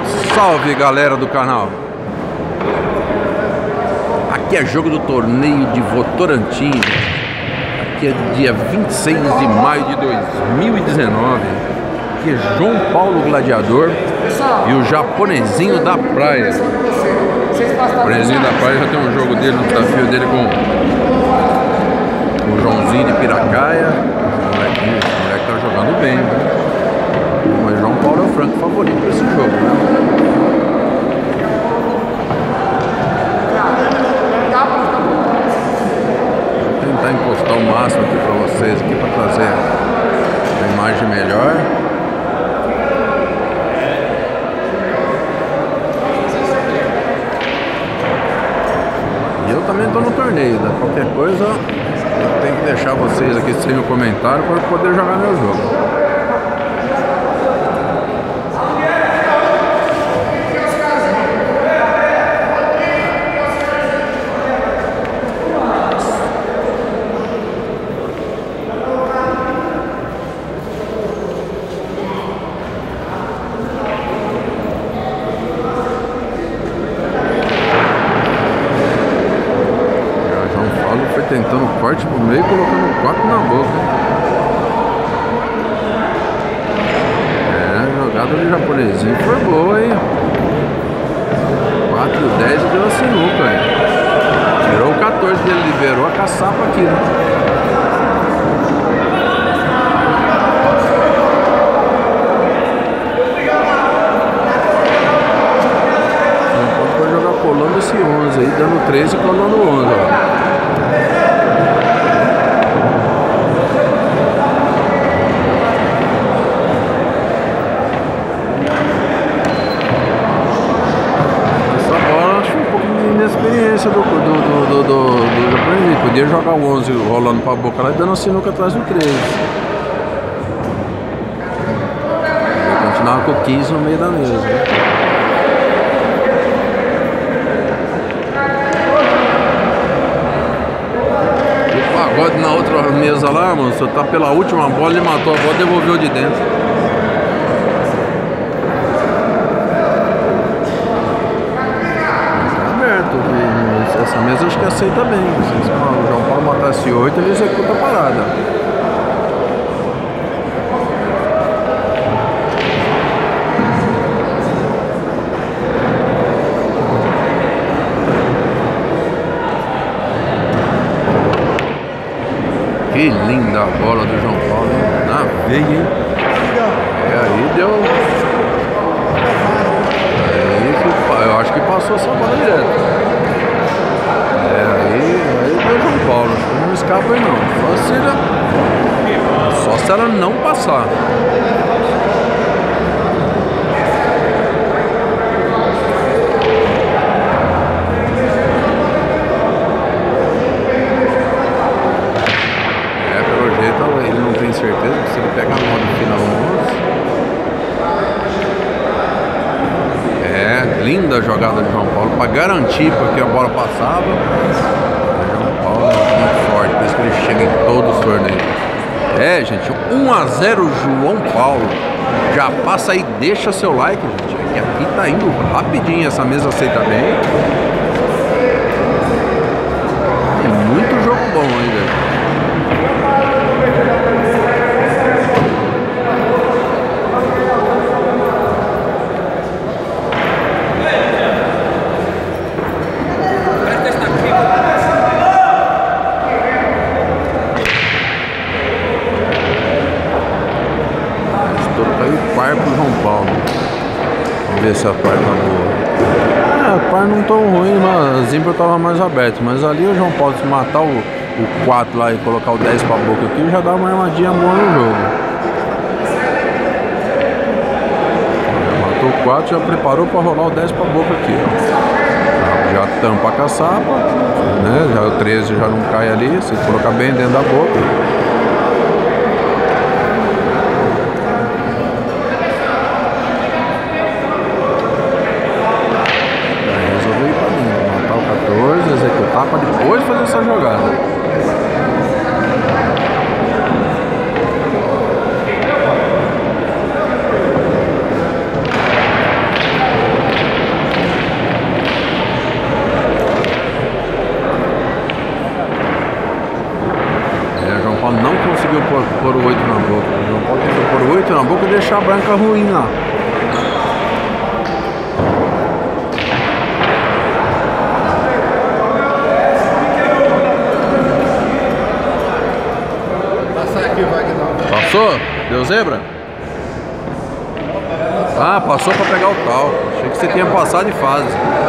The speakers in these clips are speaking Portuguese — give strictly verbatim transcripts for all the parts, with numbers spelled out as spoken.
Salve, galera do canal. Aqui é jogo do torneio de Votorantim. Aqui é dia vinte e seis de maio de dois mil e dezenove. Aqui é João Paulo Gladiador e o Japonesinho da Praia. O Japonesinho da Praia já tem um jogo dele, um desafio dele com o Joãozinho de Piracaia. O moleque, o moleque tá jogando bem, né? Mas João Paulo é o franco favorito para esse jogo, né? Vou tentar encostar o máximo aqui para vocês aqui para trazer a imagem melhor. E eu também estou no torneio, né? Qualquer coisa eu tenho que deixar vocês aqui sem o comentário para poder jogar meu jogo. Tentando corte pro meio e colocando quatro na boca. É, a jogada do Japonesinho foi boa, hein? quatro dez e deu a sinuca, hein? Tirou o quatorze dele, liberou a caçapa aqui, né? Então pode jogar colando esse onze aí, dando treze e colando onze, ó. Experiência do, do, do, do, do, do japonês. Podia jogar o onze rolando pra boca lá e dando a sinuca atrás do treze. Vai continuar com o quinze no meio da mesa. O pagode na outra mesa lá, mano, você tá pela última bola, ele matou a bola e devolveu de dentro. Essa mesa acho que aceita bem. Se o João Paulo matasse oito, ele executa a parada. Que linda a bola do João Paulo, hein? Na veia, hein? E aí deu... Aí, eu acho que passou essa bola direto. É, aí, aí deu João Paulo, não escapa aí não, só se, ela, só se ela não passar. É, pelo jeito ele não tem certeza, que se ele pegar a mão no final onze. É, linda a jogada de João Paulo, para garantir porque a bola passava. João Paulo é muito forte, por isso que ele chega em todos os torneios. É, gente, um a zero João Paulo. Já passa aí, deixa seu like, gente. É que aqui tá indo rapidinho, essa mesa aceita bem. Tem muito jogo bom ainda. Par pro João Paulo. Vamos ver se a par tá boa. É, a par não tão ruim, mas a Zimbra tava mais aberto. Mas ali o João Paulo, se matar o, o quatro lá e colocar o dez pra boca aqui, já dá uma armadinha boa no jogo. Já matou o quatro, já preparou pra rolar o dez pra boca aqui, ó. Já, já tampa a caçapa, né? Já o treze já não cai ali, se colocar bem dentro da boca. Executar para depois fazer essa jogada. oito na boca e deixar a branca ruim lá. Passou? Deu zebra? Ah, passou pra pegar o tal. Achei que você tinha passado de fase.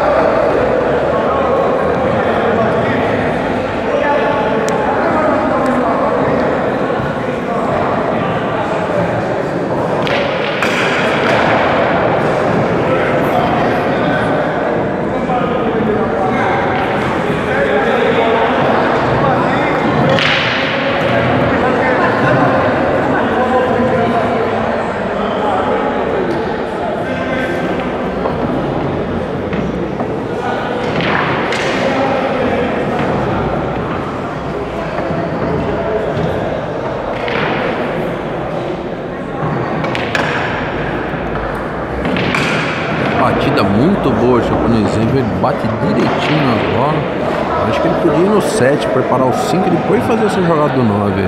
Batida muito boa, o japonesinho, ele bate direitinho nas bolas. Acho que ele podia ir no sete, preparar o cinco e depois fazer essa jogada do nove.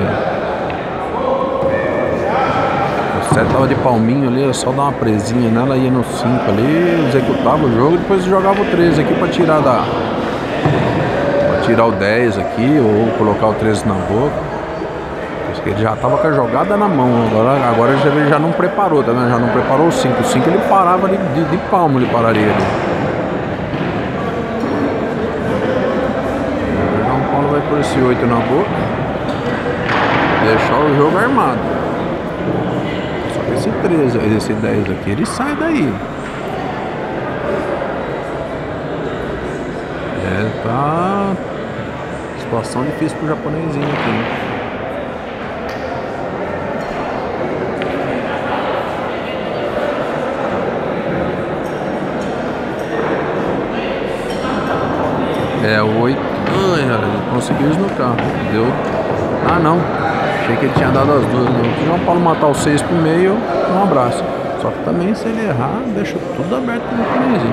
O sete tava de palminho ali, é só dar uma presinha nela, ia no cinco ali, executava o jogo e depois jogava o treze aqui pra tirar da. Pra tirar o dez aqui, ou colocar o treze na boca. Ele já tava com a jogada na mão, agora, agora ele, já, ele já não preparou, tá vendo? Já não preparou o cinco. O cinco ele parava de, de, de palmo, ele pararia ali. O João Paulo vai por esse oito na boca. Deixar o jogo armado. Só que esse treze, esse dez aqui, ele sai daí. É, tá. Situação difícil pro japonesinho aqui. É, o oito. Ai, ele conseguiu esnocar. Deu. Ah, não. Achei que ele tinha dado as duas. Se o João Paulo matar o seis pro meio, um abraço. Só que também, se ele errar, deixa tudo aberto pro japonesinho.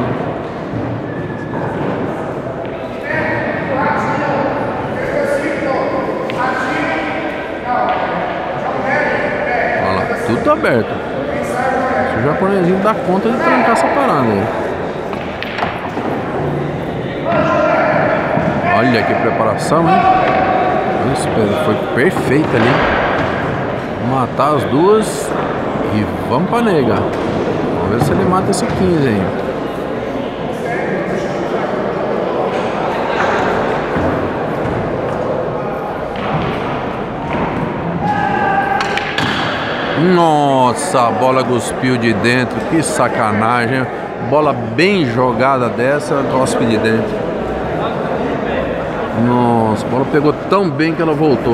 Olha lá, tudo aberto. Se o japonesinho dá conta de trancar essa parada aí. Olha que preparação, hein? Isso, foi perfeito ali. Matar as duas e vamos pra nega. Vamos ver se ele mata esse quinze aí. Nossa, a bola cuspiu de dentro. Que sacanagem. Bola bem jogada dessa, cospe de dentro. Nossa, a bola pegou tão bem que ela voltou.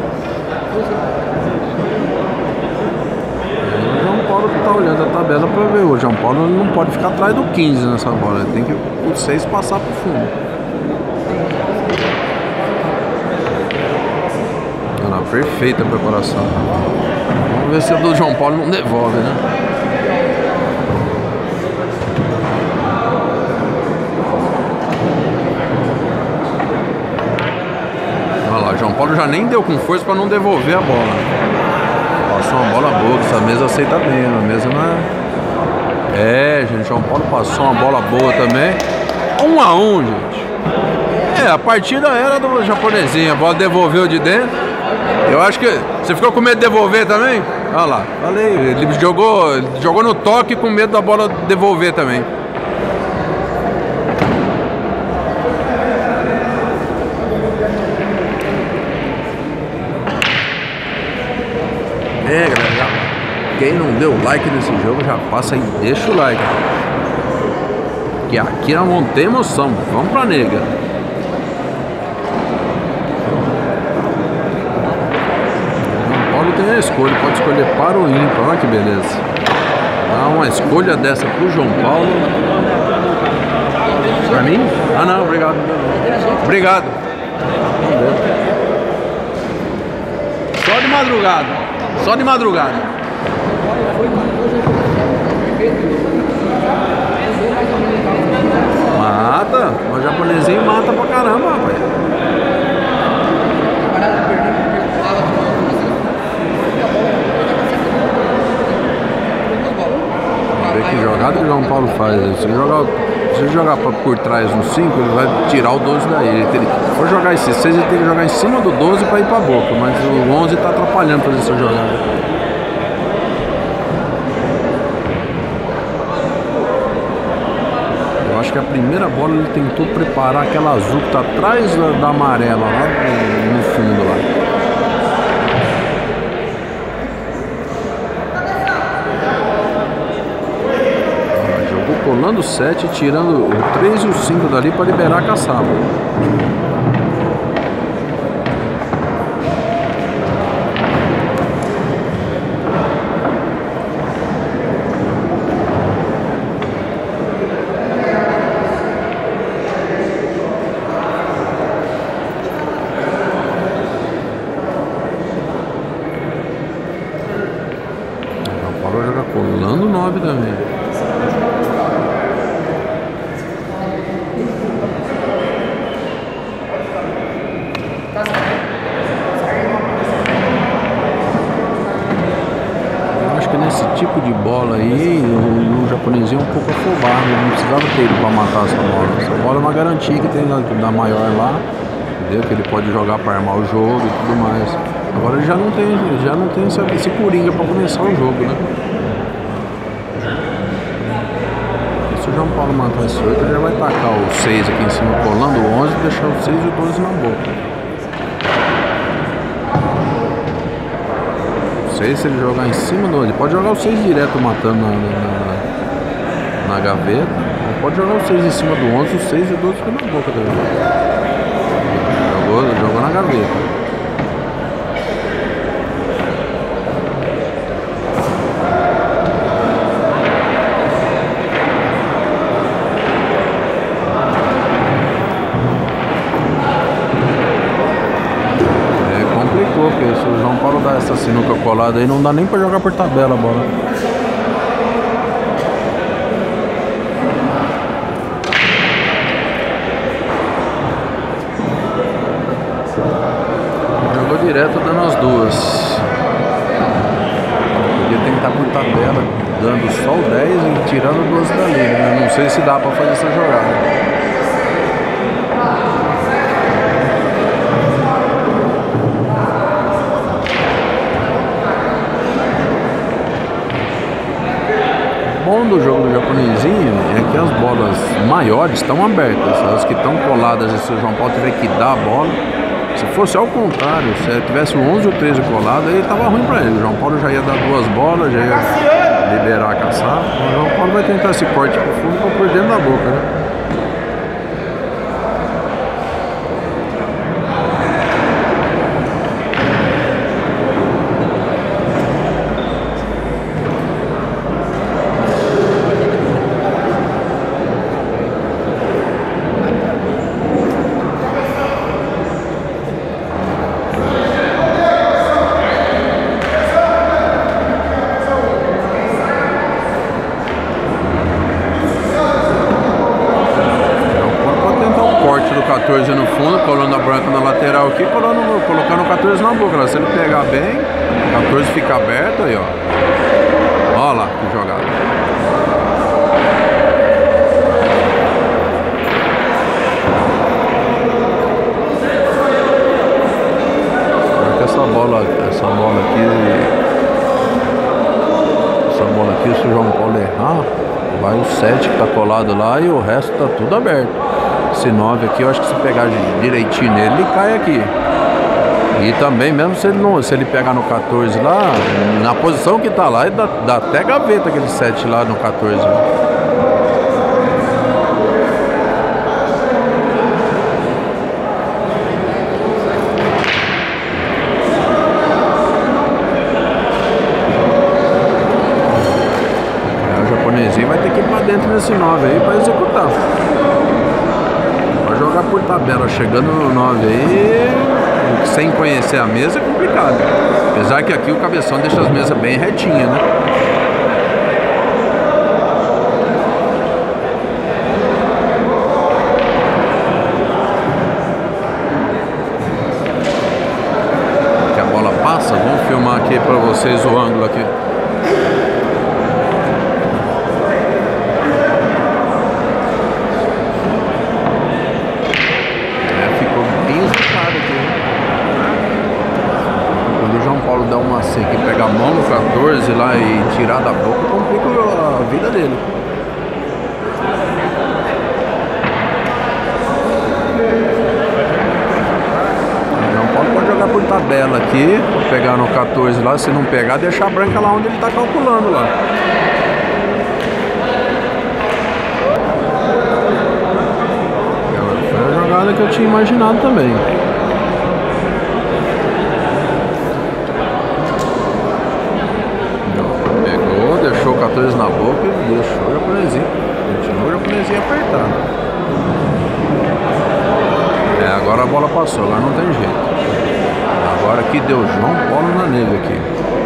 O João Paulo tá olhando a tabela para ver. O João Paulo não pode ficar atrás do quinze nessa bola. Ele tem que o seis passar pro fundo. Olha lá, perfeita a preparação. Vamos ver se a do João Paulo não devolve, né? João Paulo já nem deu com força para não devolver a bola. Passou uma bola boa, que essa mesa aceita bem. A mesa não é... É, gente, João Paulo passou uma bola boa também. Um a um, gente. É, a partida era do japonesinho. A bola devolveu de dentro. Eu acho que... Você ficou com medo de devolver também? Olha lá, falei. Ele jogou, jogou no toque com medo da bola devolver também. É, galera, quem não deu like nesse jogo já passa aí, deixa o like. Que aqui nós vamos ter emoção. Vamos pra nega. O Paulo tem a escolha, pode escolher para o ímpar. Olha que beleza. Dá uma escolha dessa pro João Paulo. Pra mim? Ah não, obrigado. Obrigado. Só de madrugada. Só de madrugada. Mata. O japonesinho mata pra caramba, rapaz. Que jogada que o João Paulo faz. Se ele jogar, se ele jogar pra, por trás no cinco, ele vai tirar o doze daí. Ele tem, se for jogar esse seis, ele tem que jogar em cima do doze pra ir pra boca. Mas o onze tá atrapalhando fazer essa jogada. Acho que a primeira bola ele tentou preparar aquela azul que tá atrás da, da amarela lá no, no fundo lá. Ah, jogou colando o sete, tirando o três e o cinco dali para liberar a caçapa. Colando nove também. Eu acho que nesse tipo de bola aí o, o japonesinho é um pouco afobado. Não precisava ter ele para matar essa bola. Essa bola é uma garantia que tem da maior lá, entendeu? Que ele pode jogar para armar o jogo e tudo mais. Agora ele já não tem, já não tem esse, esse coringa para começar o jogo, né? Se o João Paulo matar esse oito, ele já vai tacar o seis aqui em cima, colando o onze e deixar o seis e o doze na boca. O seis, se ele jogar em cima do onze, ele pode jogar o seis direto matando na, na, na gaveta, ou pode jogar o seis em cima do onze, o seis e o doze fica na boca também. Jogou, jogou na gaveta. Porque se o João Paulo dá essa sinuca colada aí, não dá nem pra jogar por tabela a bola. Jogou direto dando as duas. Podia tentar por tabela, dando só o dez e tirando o doze dali, né? Não sei se dá pra fazer essa jogada. O bom do jogo do japonesinho é que as bolas maiores estão abertas, as que estão coladas, e se o João Paulo tiver que dar a bola, se fosse ao contrário, se tivesse o onze ou treze colado, aí tava ruim para ele. O João Paulo já ia dar duas bolas, já ia liberar a caçapa. O João Paulo vai tentar esse corte pro fundo para por dentro da boca, né? quatorze no fundo, colando a branca na lateral aqui, colando, colocando o quatorze na boca. Se ele pegar bem, o quatorze fica aberto aí, ó. Olha lá que jogada. Será que essa bola, essa bola aqui, essa bola aqui, se o João Paulo errar, vai o sete que tá colado lá e o resto tá tudo aberto. Esse nove aqui, eu acho que se pegar direitinho nele, ele cai aqui. E também, mesmo se ele, não, se ele pegar no quatorze lá, na posição que tá lá, ele dá, dá até gaveta aquele sete lá no quatorze. É, o japonesinho vai ter que ir pra dentro nesse nove aí pra executar. Jogar por tabela, chegando no nove aí, sem conhecer a mesa é complicado. Apesar que aqui o cabeção deixa as mesas bem retinhas, né? Que a bola passa, vamos filmar aqui pra vocês o ângulo aqui. quatorze lá e tirar da boca, complica a vida dele. João Paulo pode jogar por tabela aqui, pegar no quatorze lá, se não pegar, deixar a branca lá onde ele está calculando lá. Foi a jogada que eu tinha imaginado também. Deixou o quatorze na boca e deixou o japonesinho. Continuou o japonesinho apertado. É, agora a bola passou, agora não tem jeito. Agora aqui deu João Paulo na neve aqui.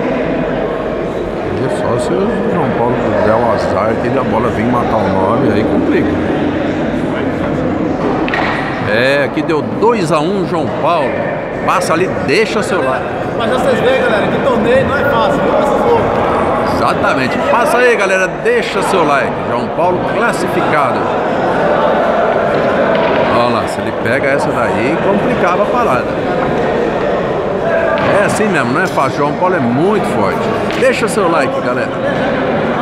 E só se o João Paulo der o azar que a bola vir matar o nove, aí complica. É, aqui deu dois a um João Paulo. Passa ali, deixa seu like. Mas vocês veem, galera, que torneio não é fácil, viu? Esse fogo. Exatamente. Passa aí, galera, deixa seu like. João Paulo classificado. Olha lá, se ele pega essa daí, complicava a parada. É assim mesmo, não é fácil. João Paulo é muito forte. Deixa seu like, galera.